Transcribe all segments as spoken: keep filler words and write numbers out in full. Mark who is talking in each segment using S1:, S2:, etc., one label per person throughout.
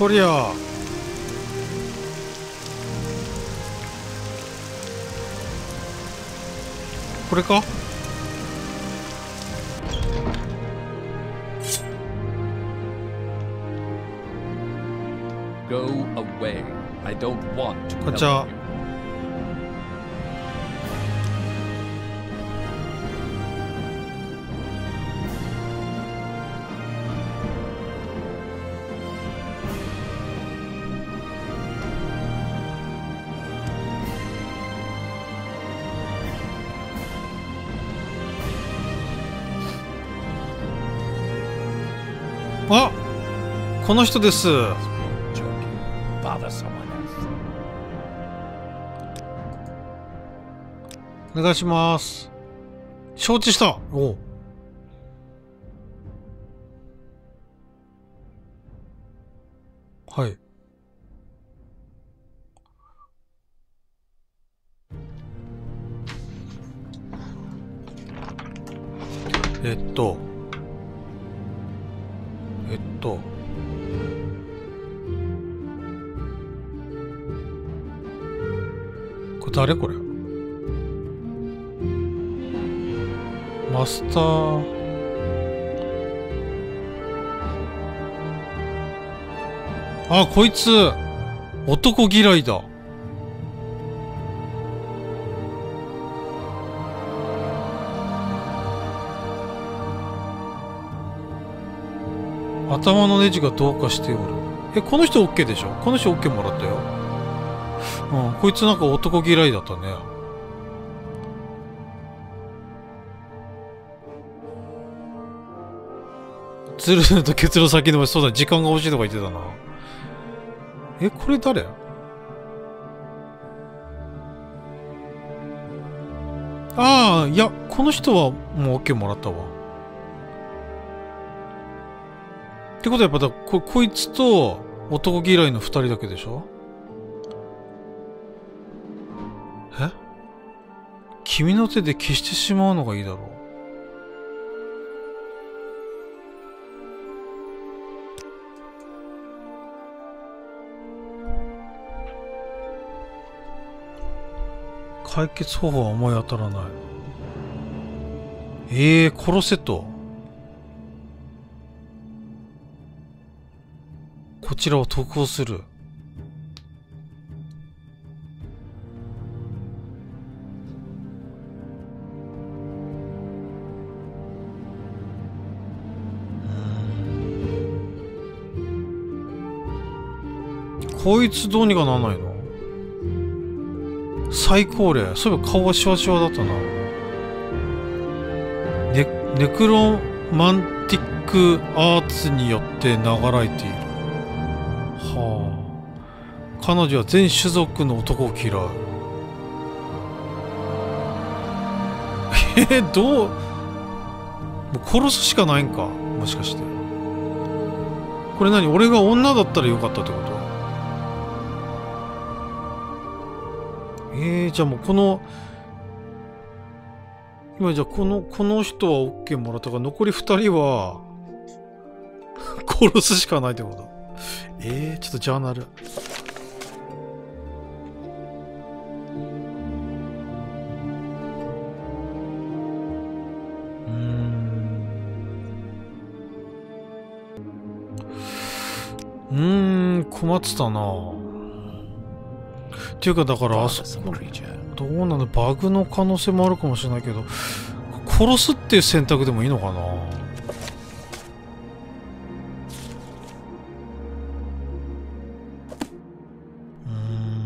S1: とりゃこれか。
S2: Go away. I don't want to
S1: こんにちは。
S2: help you.
S1: あ、この人です。
S2: Joking. Bother someone else.
S1: お願いします。承知した。おう。はい。えっとえっとこれ誰これ。マスターあ、こいつ男嫌いだ。頭のネジがどうかしておる。え、この人 OK でしょ。この人 OK もらったよ。うん、こいつなんか男嫌いだったね。ずるずるとケツの先の、そうだ、時間が欲しいとか言ってたな。え、これ誰？ああ、いや、この人はもう OK もらったわ。ってことはやっぱだ、こ、こいつと男嫌いの二人だけでしょ？え？君の手で消してしまうのがいいだろう。解決方法は思い当たらない。ええー、殺せと。こちらを特攻する。こいつどうにかならないの？最高齢。そういえば顔はシワシワだったな。ネ、ネクロマンティックアーツによって流れている。はあ。彼女は全種族の男を嫌う。えー、どう、もう殺すしかないんか、もしかして。これ何？俺が女だったらよかったってこと？えー、じゃあもうこの今じゃあこのこの人は OK もらったから残りふたりは殺すしかないってこと。えー、ちょっとジャーナル。うーんうーん困ってたな。っていうかだからあそこどうなの、バグの可能性もあるかもしれないけど、殺すっていう選択でもいいのかな。うー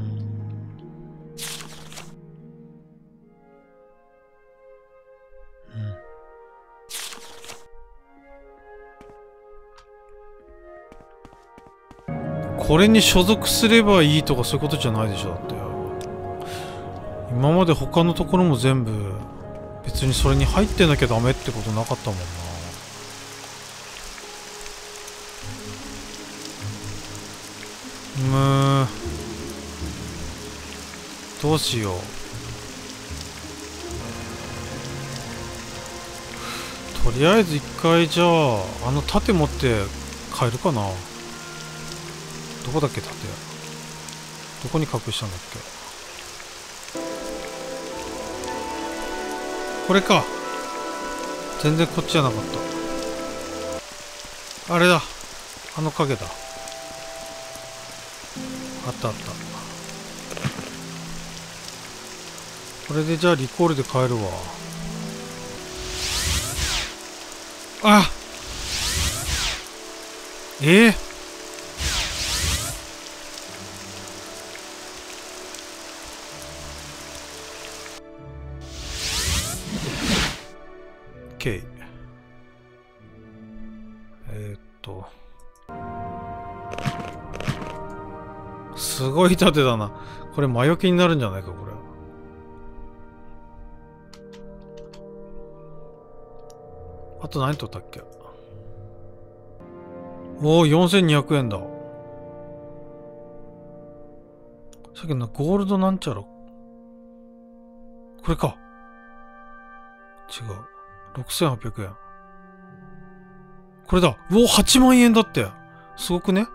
S1: ん、うん、これに所属すればいいとかそういうことじゃないでしょ。だって今まで他のところも全部別にそれに入ってなきゃダメってことなかったもんな。むーどうしよう。とりあえず一回じゃああの盾持って帰るかな。 どこだっけ、盾。どこに隠したんだっけ。これか。全然こっちじゃなかった。あれだ。あの影だ。あったあった。これでじゃあリコールで帰るわ。あ、えー、OK。 えー、っとすごい盾だな。これ魔除けになるんじゃないか、これ。あと何取ったっけ。おお、よんせんにひゃくえんだ。さっきのゴールドなんちゃら。これか。違う。ろくせんはっぴゃくえん。これだ。うお、はちまんえんだって。すごくね。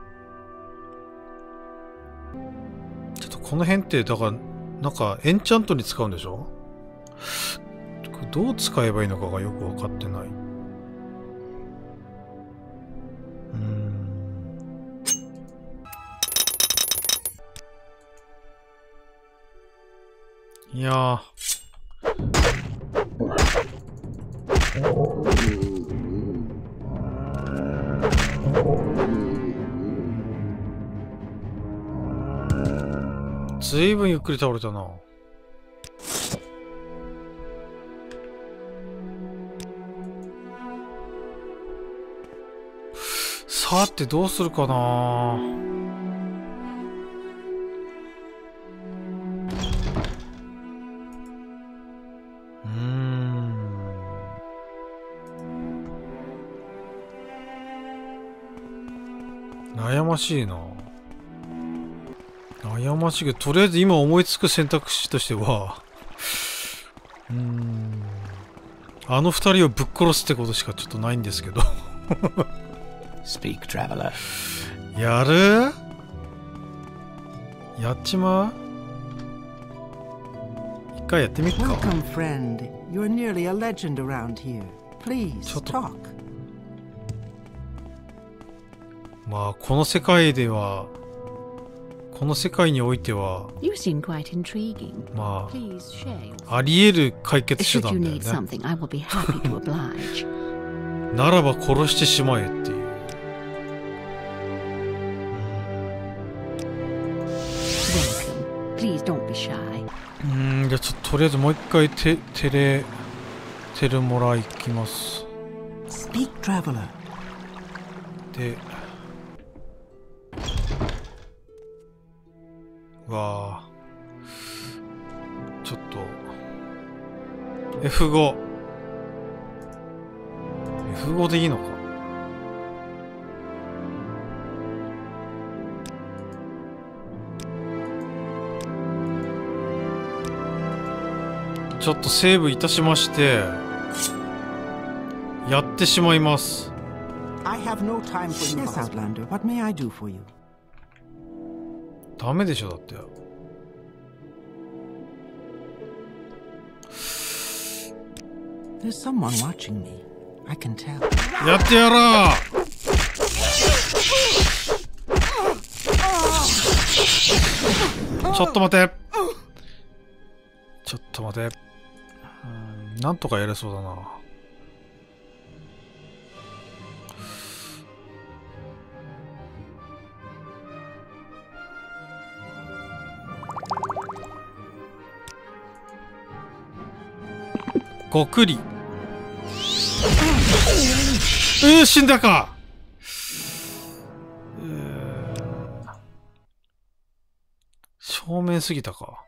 S1: ちょっとこの辺って、だから、なんか、エンチャントに使うんでしょ？これどう使えばいいのかがよくわかってない。うーん。いやー。ずいぶんゆっくり倒れたな。さてどうするかな。うーん。悩ましいな。悩ましいけど、とりあえず今思いつく選択肢としては、うーん、あの二人をぶっ殺すってことしかちょっとないんですけど。
S2: Speak, traveler.
S1: やる？やっちまう？一回やってみっか。
S3: Welcome, friend. You're nearly a legend around here. Please
S1: ちょっと
S3: talk.
S1: まあこの世界では、この世界においては、
S4: You seem quite intriguing.
S1: ま
S4: Please share your
S1: ああり得る解決手
S4: Should
S1: 段
S4: you
S1: だよ
S4: need
S1: ね。
S4: something, I will be happy to oblige.
S1: ならば殺してしまえっていう。
S4: Welcome. Please don't be shy.
S1: うーん、じゃあちょっととりあえずもう一回テテレテルモラ行きます。
S3: Speak, traveler.
S1: で、わあ、ちょっと エフご。 エフご でいいのか。ちょっとセーブいたしましてやってしまいます。
S3: I have no time for you. Yes, Outlander. What may I do for you?
S1: ダメでしょ、だって。
S3: There's someone watching me. I can tell.
S1: やってやらー。ちょっと待て。ちょっと待て。うん、なんとかやれそうだな。ごくり。えー、死んだか。えー、正面すぎたか。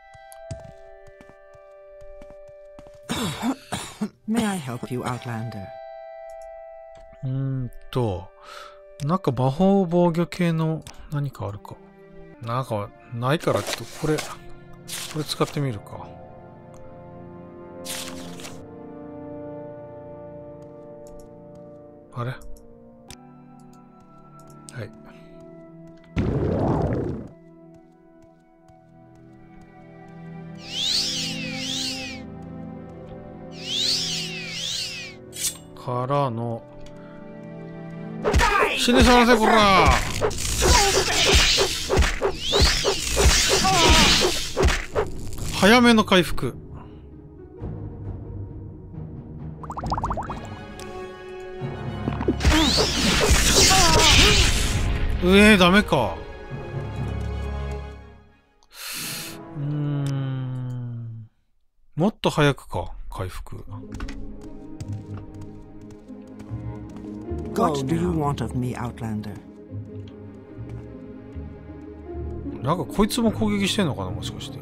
S3: May I help you, Outlander?
S1: うーんと、なんか魔法防御系の何かあるか。なんかないからちょっとこれ、これ使ってみるか。あれ？はい。 からの死にさせこら。早めの回復。うえー、ダメか。うーん、もっと早くか回復。
S3: What do you want of me, Outlander?
S1: なんかこいつも攻撃してんのかな、もしかして。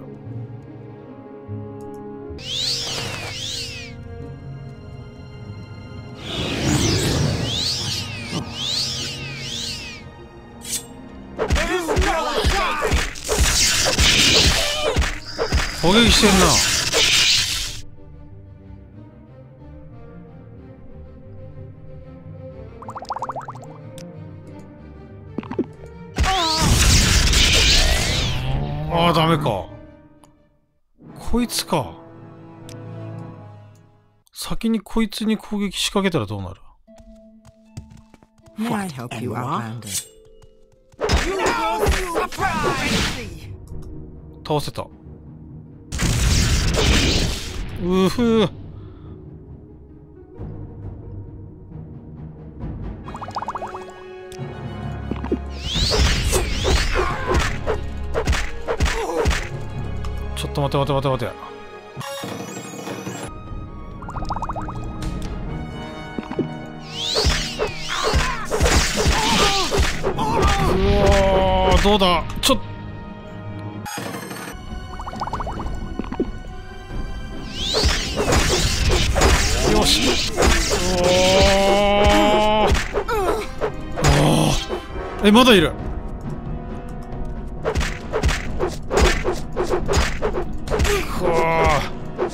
S1: 攻撃してんな。ああ、ダメか。こいつか。先にこいつに攻撃仕掛けたらどうなる？
S3: May I help you, Outlander?
S1: 倒せた。うふー。ちょっと待て待て待て待て。うわー、どうだ。ちょっよし。おー、おー、え、まだいる。くわ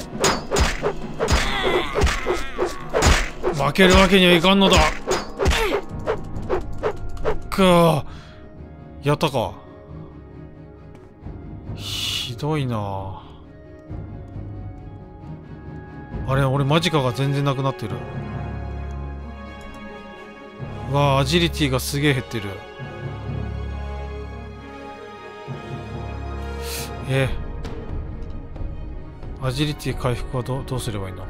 S1: ー、負けるわけにはいかんのだ。くわー、やったか。ひどいな。あれ、俺マジカが全然なくなってる。うわあ、アジリティがすげえ減ってる。えアジリティ回復はど、どうすればいいの？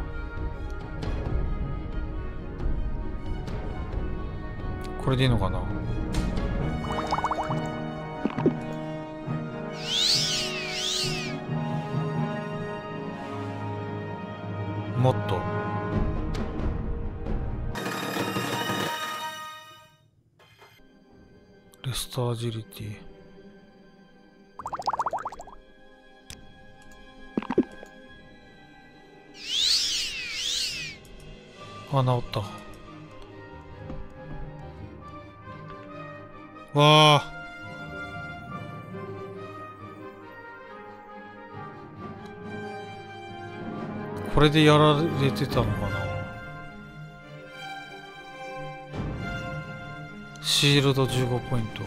S1: これでいいのかな？もっとレストアジリティ。あ、治った。わあ、これでやられてたのかな。シールドじゅうごポイント。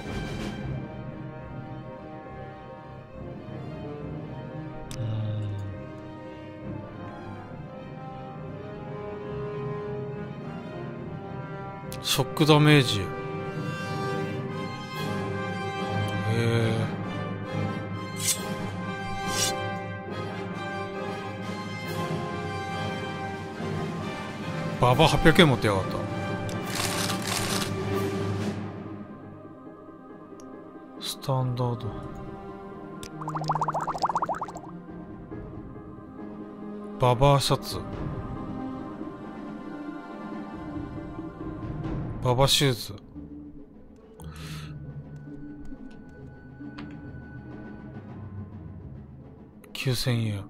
S1: ショックダメージ。へえ。ババはっぴゃくえん持ってやがった。スタンダード。ババアシャツ。ババシューズ。きゅうせんえん。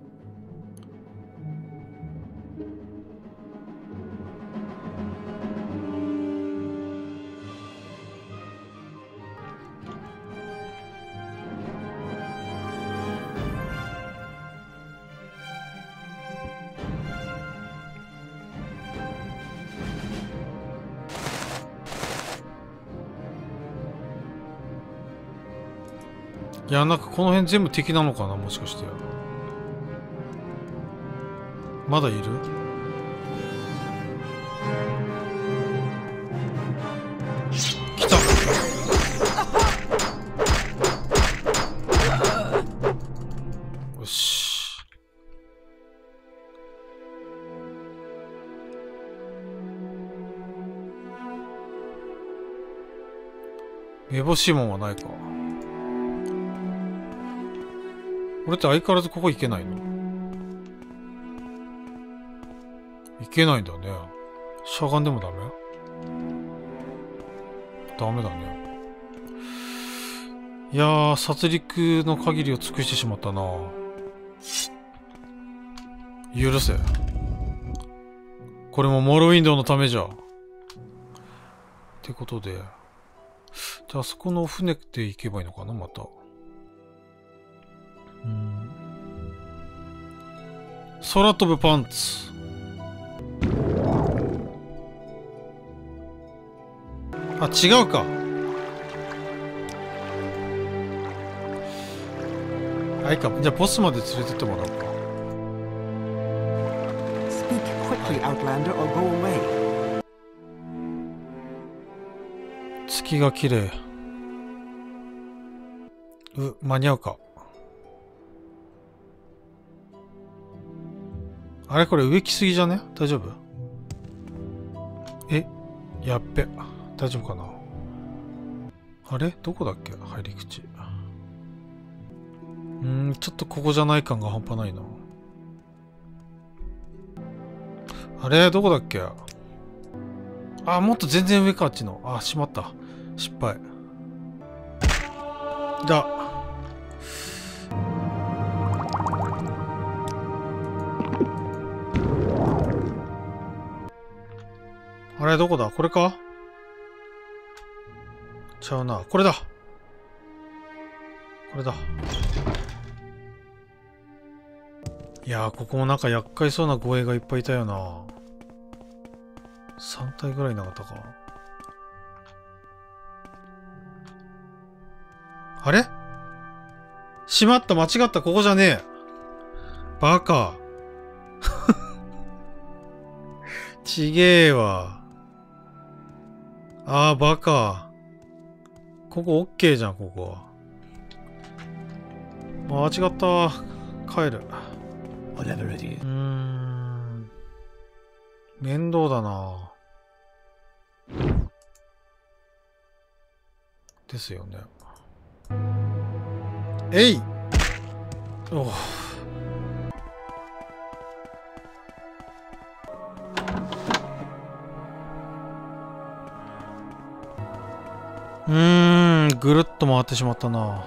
S1: いや、なんかこの辺全部敵なのかな、もしかして。まだいる？ よし。めぼしいもんはないか。俺って相変わらずここ行けないの？行けないんだね。しゃがんでもダメ？ダメだね。いやー、殺戮の限りを尽くしてしまったな。許せ。これもモロウィンドウのためじゃ。ってことで。じゃあ、あそこの船で行けばいいのかな、また。うん。空飛ぶパンツ。あ、違うか。あいか。じゃあ、ボスまで連れてってもらおうか。
S3: Speak quickly, Outlander, or go away.
S1: 月が綺麗。う、間に合うか。あれこれ上来すぎじゃね？大丈夫？え？やっべ。大丈夫かな？あれどこだっけ？入り口。うーん、ちょっとここじゃない感が半端ないな。あれどこだっけ？あ、もっと全然上か、あっちの。あ、しまった。失敗。だ。あれどこだ？これか？ちゃうな。これだ。これだ。いやー、ここもなんか厄介そうな護衛がいっぱいいたよな。さん体ぐらいなかったか。あれ？しまった、間違った、ここじゃねえ。バカ。ちげえわ。あー、バカ。ここオッケーじゃん、ここ。間違った。帰る。
S2: Whatever it is.
S1: うーん。面倒だな。ですよね。えい！おう。うーん、ぐるっと回ってしまったな。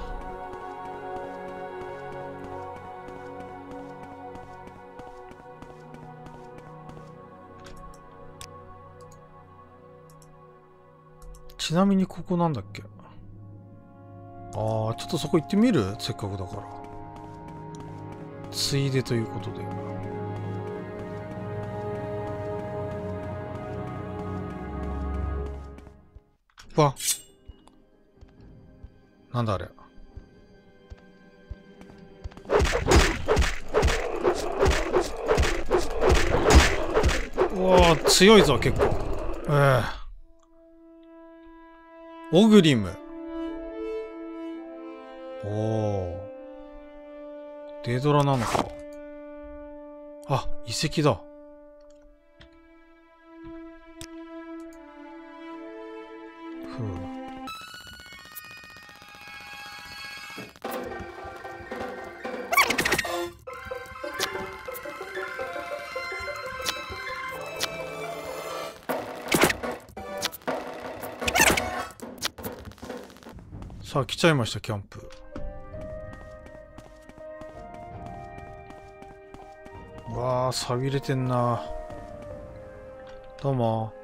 S1: ちなみにここなんだっけ？ああ、ちょっとそこ行ってみる？せっかくだから。ついでということで。わ。なんだあれ。うわー、強いぞ、結構。ええ。オグリム。おお。デドラなのか。あ、遺跡だ。ふう。さあ来ちゃいました、キャンプ。わあ、寂れてんな。どうも。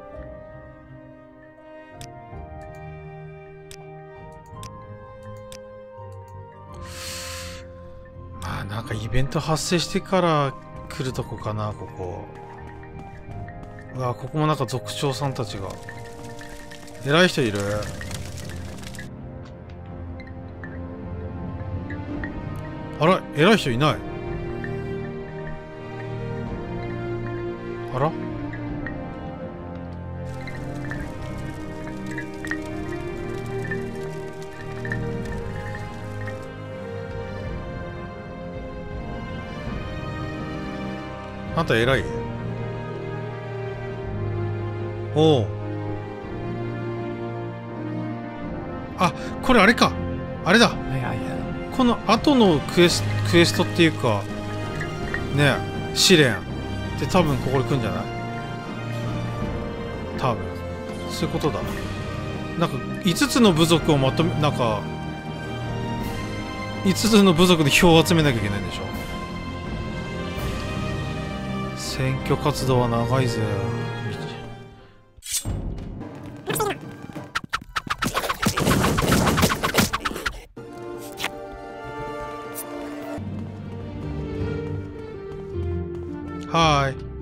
S1: まあなんかイベント発生してから来るとこかな、ここ。うわあ、ここもなんか族長さんたちが。偉い人いる。あら、偉い人いない。あら？ あんた偉い。おお。あ、これあれか。あれだ。
S2: May I help?
S1: この後のクエスクエストっていうかねえ、試練って多分ここに来るんじゃない？多分そういうことだ。なんかいつつの部族をまとめ、なんかいつつの部族で票を集めなきゃいけないんでしょ。選挙活動は長いぜ。はい。